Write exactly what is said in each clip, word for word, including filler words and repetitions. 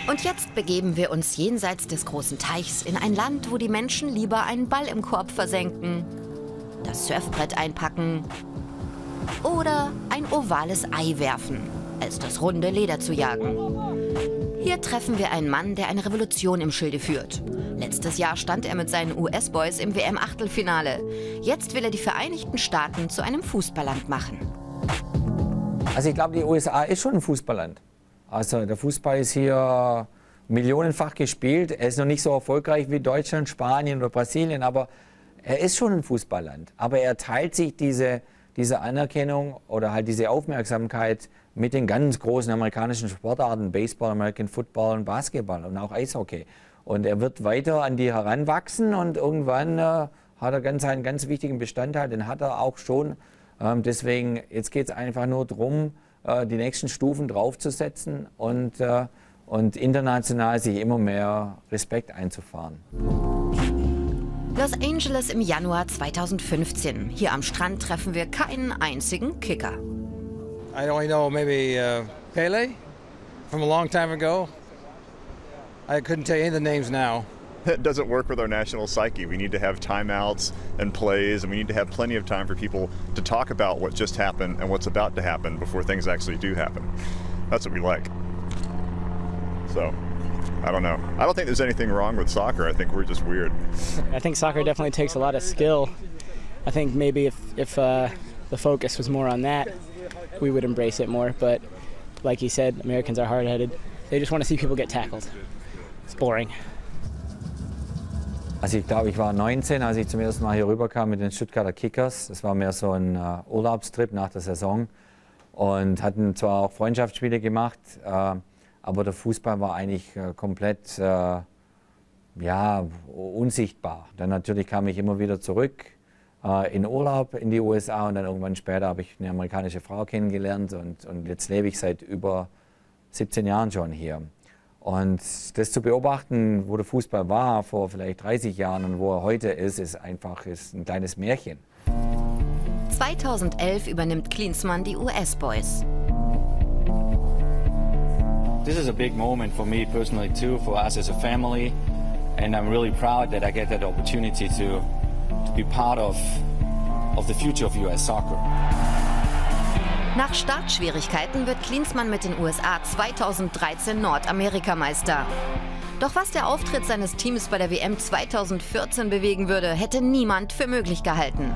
Und jetzt begeben wir uns jenseits des großen Teichs in ein Land, wo die Menschen lieber einen Ball im Korb versenken, das Surfbrett einpacken oder ein ovales Ei werfen, als das runde Leder zu jagen. Hier treffen wir einen Mann, der eine Revolution im Schilde führt. Letztes Jahr stand er mit seinen U S-Boys im W M-Achtelfinale. Jetzt will er die Vereinigten Staaten zu einem Fußballland machen. Also ich glaube, die U S A ist schon ein Fußballland. Also der Fußball ist hier millionenfach gespielt. Er ist noch nicht so erfolgreich wie Deutschland, Spanien oder Brasilien, aber er ist schon ein Fußballland. Aber er teilt sich diese, diese Anerkennung oder halt diese Aufmerksamkeit mit den ganz großen amerikanischen Sportarten, Baseball, American Football und Basketball und auch Eishockey. Und er wird weiter an die heranwachsen und irgendwann äh, hat er ganz einen ganz wichtigen Bestandteil, den hat er auch schon. Ähm, deswegen, jetzt geht es einfach nur darum, äh, die nächsten Stufen draufzusetzen und, äh, und international sich immer mehr Respekt einzufahren. Los Angeles im Januar zweitausendfünfzehn. Hier am Strand treffen wir keinen einzigen Kicker. I only know maybe uh, Pele from a long time ago. I couldn't tell you any of the names now. It doesn't work with our national psyche. We need to have timeouts and plays, and we need to have plenty of time for people to talk about what just happened and what's about to happen before things actually do happen. That's what we like. So, I don't know. I don't think there's anything wrong with soccer. I think we're just weird. I think soccer definitely takes a lot of skill. I think maybe if, if uh, the focus was more on that, we would embrace it more. But like he said, Americans are hard-headed. They just want to see people get tackled. It's boring. Also ich glaube, ich war neunzehn, als ich zum ersten Mal hier rüberkam mit den Stuttgarter Kickers. Das war mehr so ein uh, Urlaubstrip nach der Saison und hatten zwar auch Freundschaftsspiele gemacht, uh, aber der Fußball war eigentlich uh, komplett uh, ja, unsichtbar. Dann natürlich kam ich immer wieder zurück uh, in Urlaub in die U S A und dann irgendwann später habe ich eine amerikanische Frau kennengelernt und, und jetzt lebe ich seit über siebzehn Jahren schon hier. Und das zu beobachten, wo der Fußball war vor vielleicht dreißig Jahren und wo er heute ist, ist einfach ist ein kleines Märchen. zweitausendelf übernimmt Klinsmann die U S-Boys. This is a big moment for me personally too, for us as a family, and I'm really proud that I get that opportunity to to be part of of the future of U S soccer. Nach Startschwierigkeiten wird Klinsmann mit den U S A zweitausenddreizehn Nordamerikameister. Doch was der Auftritt seines Teams bei der W M zweitausendvierzehn bewegen würde, hätte niemand für möglich gehalten.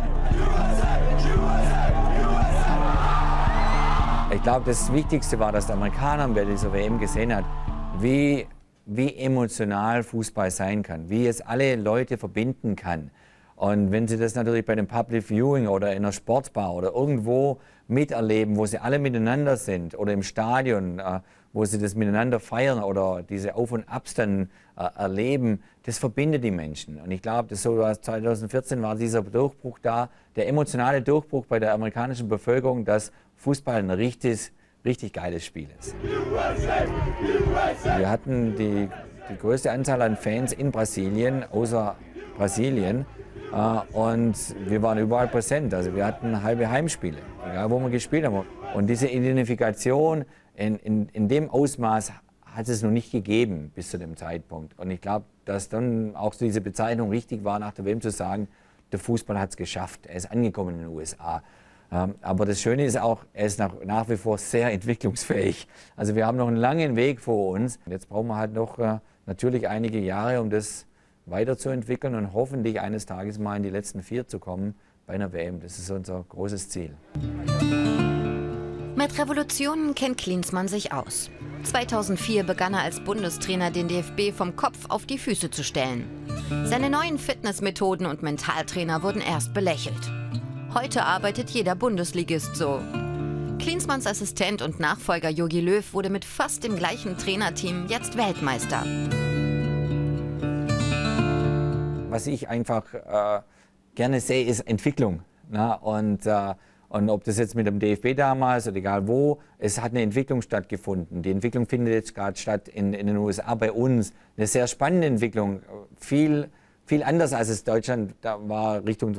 Ich glaube, das Wichtigste war, dass der Amerikaner bei dieser W M gesehen hat, wie, wie emotional Fußball sein kann, wie es alle Leute verbinden kann. Und wenn Sie das natürlich bei dem Public Viewing oder in einer Sportbar oder irgendwo miterleben, wo Sie alle miteinander sind oder im Stadion, äh, wo Sie das miteinander feiern oder diese Auf- und Abs dann äh, erleben, das verbindet die Menschen. Und ich glaube, das so zweitausendvierzehn war dieser Durchbruch da, der emotionale Durchbruch bei der amerikanischen Bevölkerung, dass Fußball ein richtig, richtig geiles Spiel ist. Wir hatten die, die größte Anzahl an Fans in Brasilien, außer Brasilien. Und wir waren überall präsent, also wir hatten halbe Heimspiele, egal wo wir gespielt haben. Und diese Identifikation in, in, in dem Ausmaß hat es noch nicht gegeben bis zu dem Zeitpunkt. Und ich glaube, dass dann auch diese Bezeichnung richtig war, nach der W M zu sagen, der Fußball hat es geschafft, er ist angekommen in den U S A. Aber das Schöne ist auch, er ist nach, nach wie vor sehr entwicklungsfähig. Also wir haben noch einen langen Weg vor uns. Jetzt brauchen wir halt noch äh, natürlich einige Jahre, um das weiterzuentwickeln und hoffentlich eines Tages mal in die letzten vier zu kommen bei einer W M. Das ist unser großes Ziel. Mit Revolutionen kennt Klinsmann sich aus. zweitausendvier begann er als Bundestrainer, den D F B vom Kopf auf die Füße zu stellen. Seine neuen Fitnessmethoden und Mentaltrainer wurden erst belächelt. Heute arbeitet jeder Bundesligist so. Klinsmanns Assistent und Nachfolger Jogi Löw wurde mit fast dem gleichen Trainerteam jetzt Weltmeister. Was ich einfach äh, gerne sehe, ist Entwicklung. Na? Und, äh, und ob das jetzt mit dem D F B damals oder egal wo, es hat eine Entwicklung stattgefunden. Die Entwicklung findet jetzt gerade statt in, in den U S A bei uns. Eine sehr spannende Entwicklung, viel, viel anders als es Deutschland da war Richtung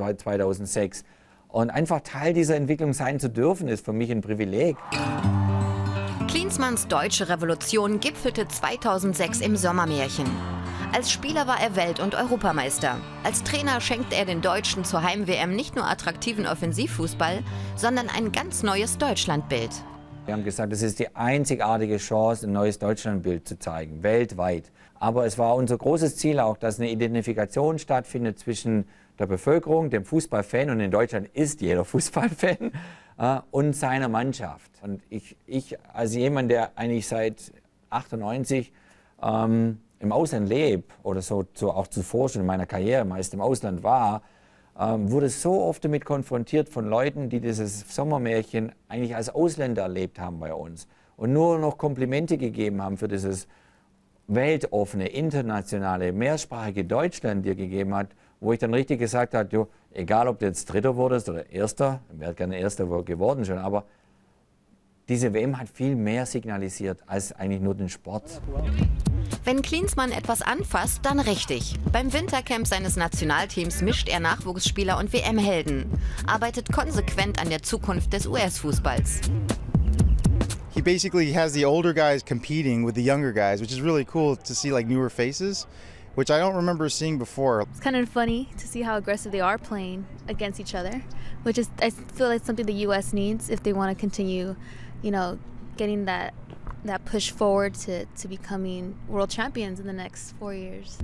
Klinsmanns deutsche Revolution gipfelte zweitausendsechs im Sommermärchen. Als Spieler war er Welt- und Europameister. Als Trainer schenkte er den Deutschen zur Heim-W M nicht nur attraktiven Offensivfußball, sondern ein ganz neues Deutschlandbild. Wir haben gesagt, das ist die einzigartige Chance, ein neues Deutschlandbild zu zeigen, weltweit. Aber es war unser großes Ziel auch, dass eine Identifikation stattfindet zwischen der Bevölkerung, dem Fußballfan, und in Deutschland ist jeder Fußballfan, äh, und seiner Mannschaft. Und ich, ich als jemand, der eigentlich seit achtundneunzig ähm, im Ausland lebt oder so, so auch zuvor schon in meiner Karriere meist im Ausland war, ähm, wurde so oft damit konfrontiert von Leuten, die dieses Sommermärchen eigentlich als Ausländer erlebt haben bei uns und nur noch Komplimente gegeben haben für dieses weltoffene, internationale, mehrsprachige Deutschland dir gegeben hat, wo ich dann richtig gesagt habe, du, egal ob du jetzt Dritter wurdest oder Erster, ich wäre gerne Erster geworden schon, aber diese W M hat viel mehr signalisiert als eigentlich nur den Sport. Wenn Klinsmann etwas anfasst, dann richtig. Beim Wintercamp seines Nationalteams mischt er Nachwuchsspieler und W M-Helden, arbeitet konsequent an der Zukunft des U S-Fußballs. He basically has the older guys competing with the younger guys, which is really cool to see, like, newer faces, which I don't remember seeing before. It's kind of funny to see how aggressive they are playing against each other, which is, I feel like, something the U S needs if they want to continue, you know, getting that that push forward to, to becoming world champions in the next four years.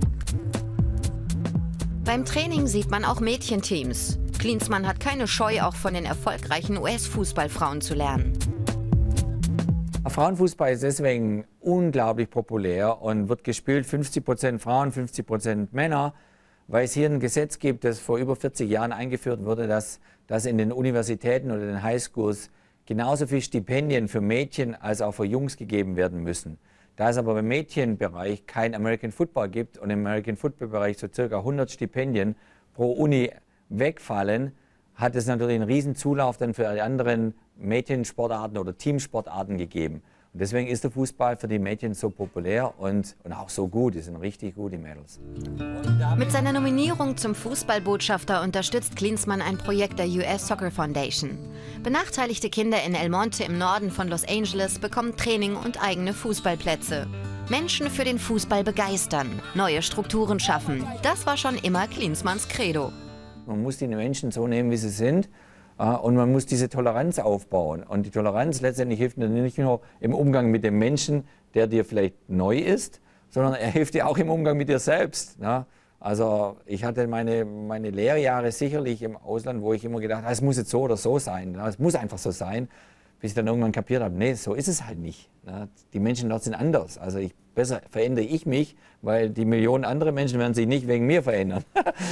Beim Training sieht man auch Mädchenteams. Klinsmann hat keine Scheu, auch von den erfolgreichen U S-Fußballfrauen zu lernen. Frauenfußball ist deswegen unglaublich populär und wird gespielt fünfzig Prozent Frauen, fünfzig Prozent Männer, weil es hier ein Gesetz gibt, das vor über vierzig Jahren eingeführt wurde, dass, dass in den Universitäten oder den Highschools genauso viele Stipendien für Mädchen als auch für Jungs gegeben werden müssen. Da es aber im Mädchenbereich kein American Football gibt und im American Football Bereich so circa hundert Stipendien pro Uni wegfallen, hat es natürlich einen riesen Zulauf dann für die anderen Mädchensportarten oder Teamsportarten gegeben. Und deswegen ist der Fußball für die Mädchen so populär und, und auch so gut. Die sind richtig gut, die Mädels. Mit seiner Nominierung zum Fußballbotschafter unterstützt Klinsmann ein Projekt der U S Soccer Foundation. Benachteiligte Kinder in El Monte im Norden von Los Angeles bekommen Training und eigene Fußballplätze. Menschen für den Fußball begeistern, neue Strukturen schaffen. Das war schon immer Klinsmanns Credo. Man muss die Menschen so nehmen, wie sie sind. Und man muss diese Toleranz aufbauen. Und die Toleranz letztendlich hilft dir nicht nur im Umgang mit dem Menschen, der dir vielleicht neu ist, sondern er hilft dir auch im Umgang mit dir selbst. Ne? Also ich hatte meine, meine Lehrjahre sicherlich im Ausland, wo ich immer gedacht habe, es muss jetzt so oder so sein. Ne? Es muss einfach so sein, bis ich dann irgendwann kapiert habe, nee, so ist es halt nicht. Ne? Die Menschen dort sind anders. Also ich, besser verändere ich mich, weil die Millionen andere Menschen werden sich nicht wegen mir verändern.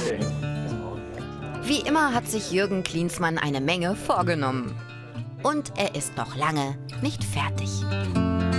Wie immer hat sich Jürgen Klinsmann eine Menge vorgenommen. Und er ist noch lange nicht fertig.